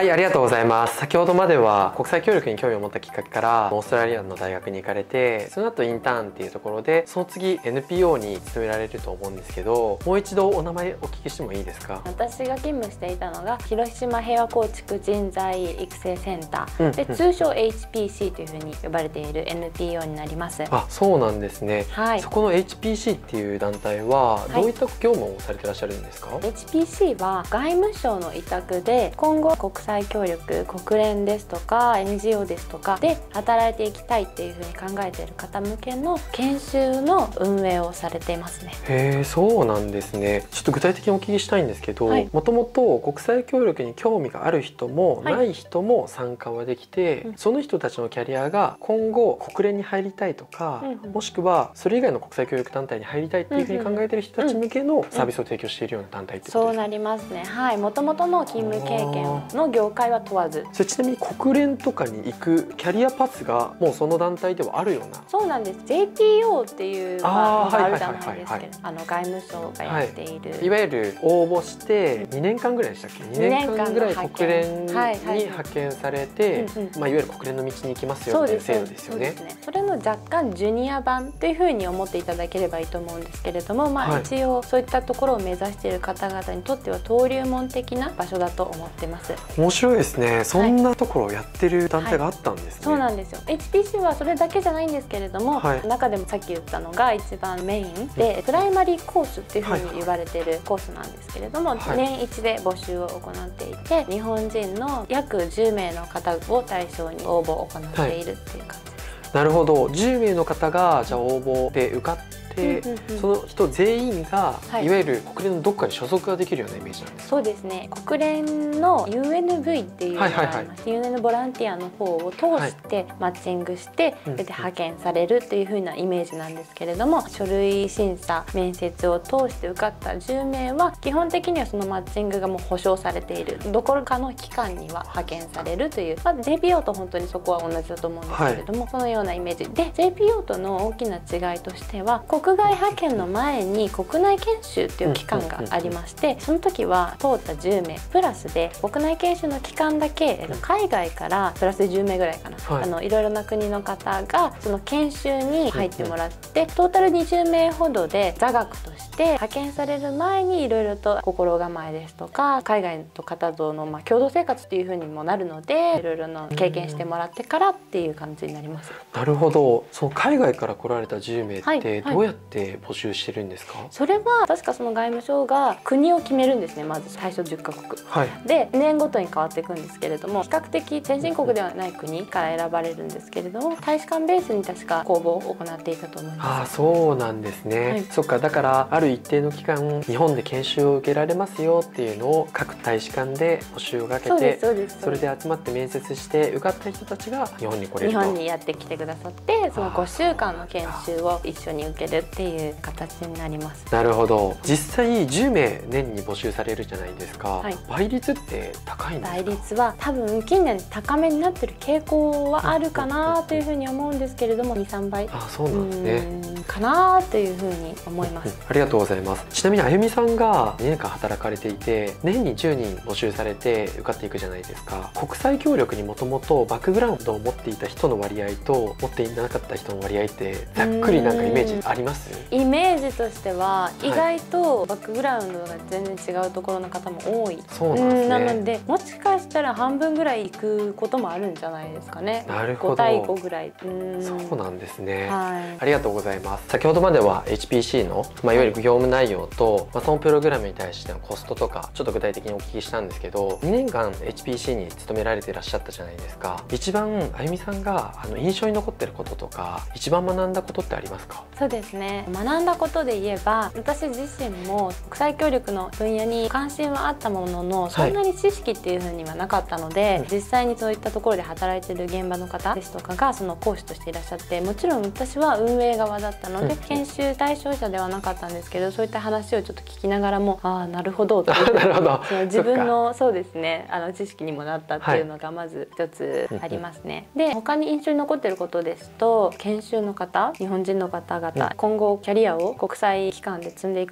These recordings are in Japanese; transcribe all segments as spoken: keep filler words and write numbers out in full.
はい、ありがとうございます。先ほどまでは国際協力に興味を持ったきっかけからオーストラリアの大学に行かれて、その後インターンっていうところで、その次 エヌピーオー に勤められると思うんですけど、もう一度お名前お聞きしてもいいですか？ 私が勤務していたのが広島平和構築人材育成センター、 うんで通称 エイチピーシー というふうに呼ばれている エヌピーオー になります。 あ、そうなんですね。 はい、 そこの エイチピーシー っていう団体はどういった業務をされてらっしゃるんですか？ エイチピーシー は外務省の委託で今後国際協力、国連ですとか エヌジーオー ですとかで働いていきたいっていうふうに考えている方向けの研修の運営をされていますね。 へえ、そうなんですね。ちょっと具体的にお聞きしたいんですけど、 はい、 もともと国際協力に興味がある人もはい、 ない人も参加はできて、 うん、 その人たちのキャリアが今後国連に入りたいとか、 うんうん、 もしくはそれ以外の国際協力団体に入りたいっていうふうに考えている人たち向けのサービスを提供しているような団体ってことですか？ そうなりますね。はい、もともとの勤務経験の業界は問わず。 それちなみに国連とかに行くキャリアパスがもうその団体ではあるような。 そうなんです。 ジェーピーオー っていうのあーがあるじゃないはいはいはいはいですけど、あの外務省がやっている、 いわゆる応募してにねんかんぐらいでしたっけ？にねんかんぐらい国連に派遣されて、まあいわゆる国連の道に行きますよっていう制度ですよね。 それの若干ジュニア版というふうに思っていただければいいと思うんですけれども、まあ、 はい、 一応そういったところを目指している方々にとっては登竜門的な場所だと思ってます。 面白いですね。そんなところをやってる団体があったんですね。はい、 そうなんですよ。 エイチピーシー はそれだけじゃないんですけれども、 はい、 中でもさっき言ったのが一番メインでプライマリーコースっていうふうに言われているコースなんですけれども、はい、年一で募集を行っていて、日本人の約じゅうめいの方を対象に応募を行っているっていう感じですね。 はい、なるほど。じゅうめいの方がじゃあ応募で受かってでその人全員が、はい、いわゆる国連のどっかに所属ができるようなイメージなんですか？ そうですね。国連の ユーエヌブイ っていうのがあります。ユーエヌ ボランティアの方を通してマッチングして、それで派遣されるっていう風なイメージなんですけれども、書類審査、面接を通して受かったじゅうめいは基本的にはそのマッチングがもう保証されている、どこかの機関には派遣されるという、まあ、ジェーピーオー と本当にそこは同じだと思うんですけれども、はい、そのようなイメージで ジェーピーオー との大きな違いとしては、国外派遣の前に国内研修っていう期間がありまして、その時は通ったじゅうめいプラスで国内研修の期間だけ海外からプラスじゅうめいぐらいかな、はい、あのいろいろな国の方がその研修に入ってもらって、トータルにじゅうめいほどで座学として派遣される前にいろいろと心構えですとか海外の方とのまあ共同生活っていう風にもなるので、いろいろな経験してもらってからっていう感じになります。 なるほど。その海外から来られたじゅうめいってどうやってて募集してるんですか？ それは確かその外務省が国を決めるんですね。まず最初じゅっかこく、はい、で年ごとに変わっていくんですけれども、比較的先進国ではない国から選ばれるんですけれども、大使館ベースに確か公募を行っていたと思います。 ああ、そうなんですね。はい、そっか。だからある一定の期間日本で研修を受けられますよっていうのを各大使館で募集をかけて、それで集まって面接して受かった人たちが日本に来れると。 日本にやってきてくださって、そのごしゅうかんの研修を一緒に受けるっていう形になります。 なるほど。実際じゅうめい年に募集されるじゃないですか。はい、倍率って高いんですか？ 倍率は多分近年高めになってる傾向はあるかなというふうに思うんですけれども、にさんばいあ、そうなんですね。 かなというふうに思います。 ありがとうございます。ちなみにあゆみさんがにねんかん働かれていて、年にじゅうにん募集されて受かっていくじゃないですか。国際協力にもともとバックグラウンドを持っていた人の割合と持っていなかった人の割合ってざっくりなんかイメージあります？ イメージとしては意外とバックグラウンドが全然違うところの方も多い。 そうなんですね。 なのでもしかしたら半分ぐらい行くこともあるんじゃないですかね。 なるほど。 ごたいごぐらい。うんそうなんですね。 はい、 ありがとうございます。先ほどまでは エイチピーシー の、まあ、いわゆる業務内容と、まあ、そのプログラムに対してのコストとかちょっと具体的にお聞きしたんですけど、にねんかん エイチピーシー に勤められていらっしゃったじゃないですか。一番あゆみさんがあの印象に残ってることとか一番学んだことってありますか？ そうですね。学んだことで言えば、私自身も国際協力の分野に関心はあったものの、そんなに知識っていうふうにはなかったので、はい、実際にそういったところで働いている現場の方ですとかがその講師としていらっしゃって、もちろん私は運営側だったので、うん、研修対象者ではなかったんですけど、そういった話をちょっと聞きながらも、ああなるほどっていうなるほどその自分のそうですね、あの知識にもなったっていうのがまず一つありますね。はい、で他に印象に残っていることですと、研修の方、日本人の方々、うん、今後キャリアを国際機関で積んでいこうっていう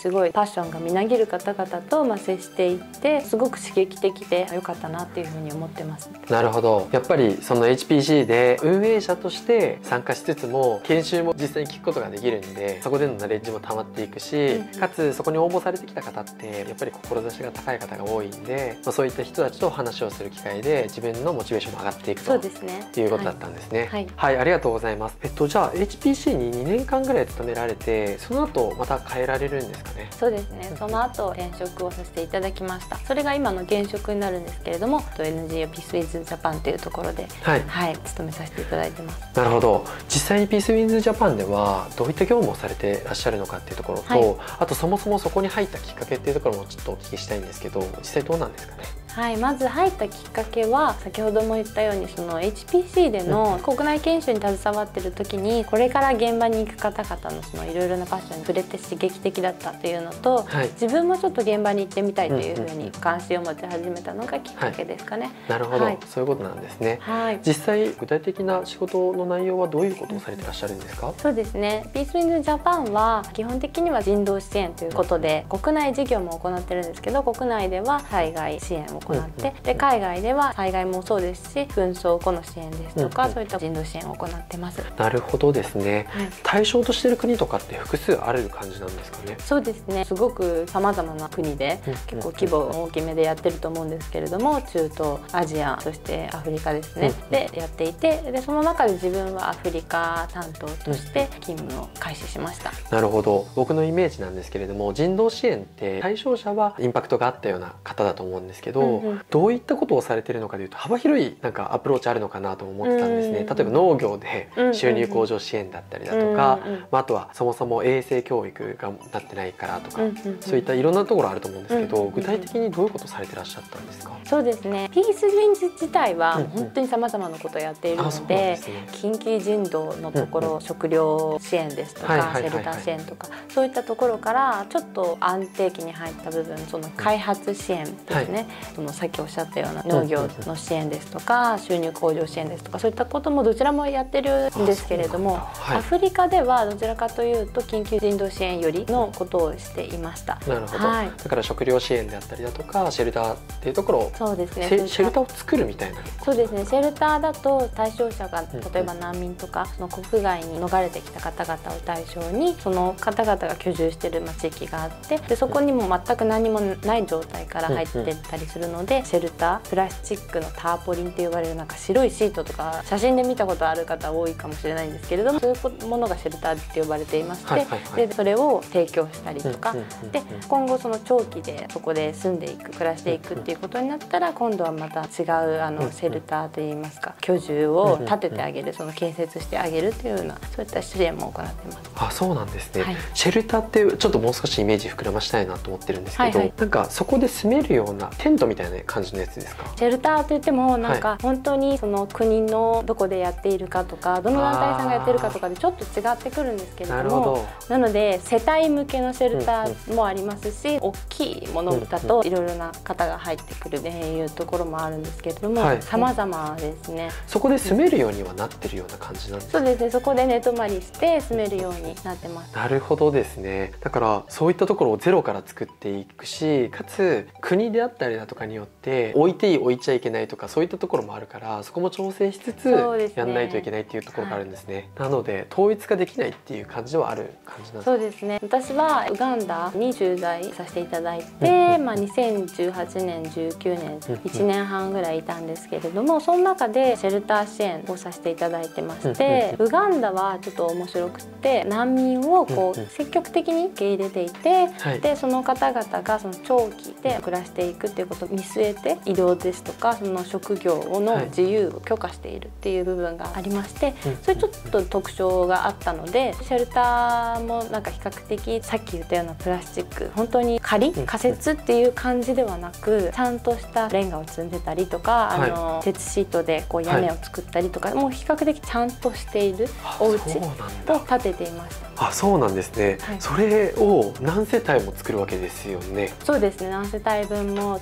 すごいパッションがみなぎる方々とまあ接していってすごく刺激的で良かったなっていうふうに思ってます。 なるほど。やっぱりその エイチピーシー で運営者として参加しつつも研修も実際に聞くことができるんで、そこでのナレッジも溜まっていくし、うん、かつそこに応募されてきた方ってやっぱり志が高い方が多いんで、まあ、そういった人たちと話をする機会で自分のモチベーションも上がっていくと、そうですね、いうことだったんですね。はい、はいはい、ありがとうございます。えっとじゃあ エイチピーシー ににねんかんぐらい勤められて、その後また変えられるんですかね。 そうですね、その後転職をさせていただきました。それが今の現職になるんですけれども、 エヌジーオー ピースウィズジャパンというところで、はい、はい、勤めさせていただいてます。 なるほど。実際にピースウィズジャパンではどういった業務をされてらっしゃるのかっていうところと、はい、あとそもそもそこに入ったきっかけっていうところもちょっとお聞きしたいんですけど、実際どうなんですかね。 はい、まず入ったきっかけは先ほども言ったようにその エイチピーシー での国内研修に携わっている時に、これから現場に行く方々のそのいろいろなパッションに触れて刺激的だったというのと、はい、自分もちょっと現場に行ってみたいというふうに関心を持ち始めたのがきっかけですかね。はい、 なるほど、 はい、 そういうことなんですね。 はい、 実際具体的な仕事の内容はどういうことをされていらっしゃるんですか。 そうですね、ピースウィズジャパンは基本的には人道支援ということで、国内事業も行ってるんですけど、国内では災害支援を行って、で海外では災害もそうですし、紛争後の支援ですとか、うんうん、そういった人道支援を行ってます。 なるほどですね。はい、対象としている国とかって複数ある感じなんですかね。 そうですね、すごくさまざまな国で、うんうん、結構規模大きめでやってると思うんですけれども、中東、アジア、そしてアフリカですね、うんうん、でやっていて、でその中で自分はアフリカ担当として勤務を開始しました。 なるほど。僕のイメージなんですけれども、人道支援って対象者はインパクトがあったような方だと思うんですけど、うんうん、どういったことをされているのかというと幅広いなんかアプローチあるのかなと思ってたんですね。例えば農業で収入向上支援だったりだとか、まあ、あとはそもそも衛生教育がなってないからとか、そういったいろんなところあると思うんですけど、具体的にどういうことをされてらっしゃったんですか。 そうですね、ピースウィンズ自体は本当にさまざまなことをやっているので、うんうん、でね、緊急人道のところ、うんうん、食料支援ですとか、シェルター支援とか、そういったところからちょっと安定期に入った部分、その開発支援ですね、はい、そのさっきおっしゃったような農業の支援ですとか、収入向上支援ですとか、そういったこともどちらもやってるんですけれども、はい、アフリカではどちらかというと緊急人道支援よりのことをしていました。 なるほど、はい、だから食料支援であったりだとかシェルターっていうところを、 そうですね、 シェルターを作るみたいな。 そうですね、シェルターだと対象者が例えば難民とか、その国外に逃れてきた方々を対象に、その方々が居住している地域があって、でそこにも全く何もない状態から入っていったりするので、シェルター、プラスチックのターポリンって呼ばれるなんか白いシートとか写真で見たことある方多いかもしれないんですけれども、そういうものがシェルターって呼ばれていまして、はいはいはい、でそれを提供したりとか、で今後その長期でそこで住んでいく、暮らしていくっていうことになったら、今度はまた違うあのシェルターといいますか、居住を建ててあげる、その建設してあげるというような、そういった支援も行ってます。 あ、そうなんですね。はい、シェルターってちょっともう少しイメージ膨らましたいなと思ってるんですけど、はいはい、なんかそこで住めるようなテントみたいな感じのやつですか。 シェルターといってもなんか本当にその国のどこでやっているかとか、どの団体さんがやってるかとかでちょっと違ってくるんですけれども、なので世帯向けのシェルターもありますし、うんうん、大きいものだといろいろな方が入ってくるっていうところもあるんですけれども、様々ですね。 そこで住めるようにはなってるような感じなんですか。 そうですね、そこで寝泊まりして住めるようになってます。 なるほどですね。だからそういったところをゼロから作っていくし、かつ国であったりだとかによって置いていい置いちゃいけないとか、そういったところもあるから、そこも調整しつつやんないといけないっていうところがあるんですね。はい、なので統一ができないっていう感じではある感じなんですか。 そうですね、私はウガンダに駐在させていただいて、まあ、にせんじゅうはちねんじゅうきゅうねんいちねんはんぐらいいたんですけれども、その中でシェルター支援をさせていただいてまして、ウガンダはちょっと面白くて、難民をこう積極的に受け入れていて、はい、でその方々がその長期で暮らしていくっていうことを見据えて、移動ですとかその職業の自由を許可しているっていう部分がありまして、はい、それちょっと特徴があったので、シェルターもなんか比較的さっき言ったようなプラスチック、本当に仮仮設っていう感じではなく、ちゃんとしたレンガを積んでたりとか、はい、あの鉄シートでこう屋根を作ったりとか、はい、もう比較的ちゃんとしているお家を建てていました。 あ、そうなんですね。はい、それを何世帯も作るわけですよね。 そうですね、何世帯分も作ってい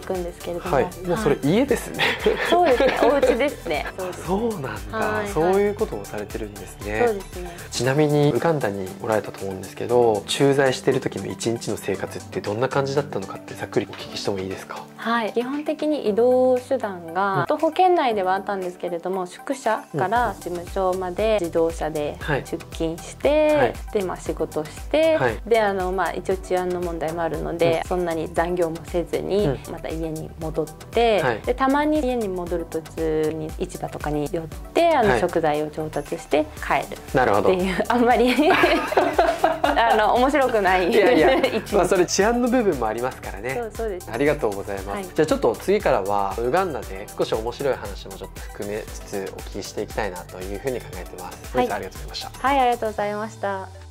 くんですけれども、 はい、もうそれ家ですね。 そうですね、お家ですね。 そうなんだ、 はい、 そういうことをされてるんですね。 そうですね。 ちなみにウガンダにおられたと思うんですけど、駐在してる時の一日の生活ってどんな感じだったのかってざっくりお聞きしてもいいですか？ はい、基本的に移動手段が徒歩圏内ではあったんですけれども、宿舎から事務所まで自動車で出勤して、はい、でまあ仕事して、はい、であのまあ一応治安の問題もあるので、うん、そんなに残業もせずに、うん、また家に戻って、はい、でたまに家に戻る途中に市場とかに寄ってあの、はい、食材を調達して帰るっていうあんまりあの面白くないいやいやまあそれ治安の部分もありますからね。 そうそうです。 ありがとうございます。はい、じゃあちょっと次からはウガンダで少し面白い話もちょっと含めつつお聞きしていきたいなというふうに考えてます。本日はありがとうございました。 はい、ありがとうございました。